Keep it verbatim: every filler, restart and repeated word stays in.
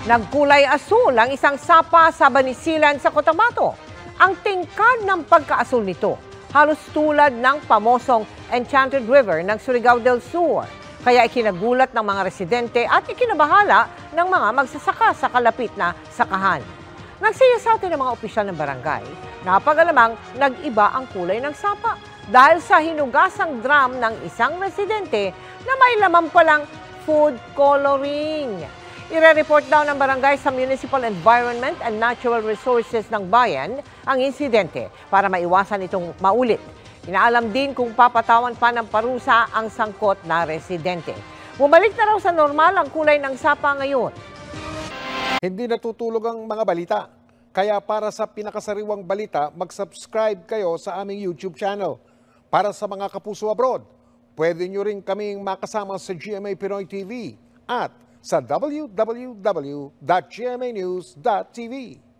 Nagkulay asul ang isang sapa sa Banisilan sa Cotabato. Ang tingkad ng pagkaasul nito, halos tulad ng pamosong Enchanted River ng Surigao del Sur. Kaya ikinagulat ng mga residente at ikinabahala ng mga magsasaka sa kalapit na sakahan. Nagsiyasati ng mga opisyal ng barangay, napag-alamang nag-iba ang kulay ng sapa dahil sa hinugasang drum ng isang residente na may laman palang food coloring. Ire-report daw ng barangay sa Municipal Environment and Natural Resources ng bayan ang insidente para maiwasan itong maulit. Inaalam din kung papatawan pa ng parusa ang sangkot na residente. Bumalik na raw sa normal ang kulay ng sapa ngayon. Hindi natutulog ang mga balita. Kaya para sa pinakasariwang balita, mag-subscribe kayo sa aming YouTube channel. Para sa mga kapuso abroad, pwede nyo rin kaming makasama sa G M A Pinoy T V at sa w w w dot g m a news dot t v.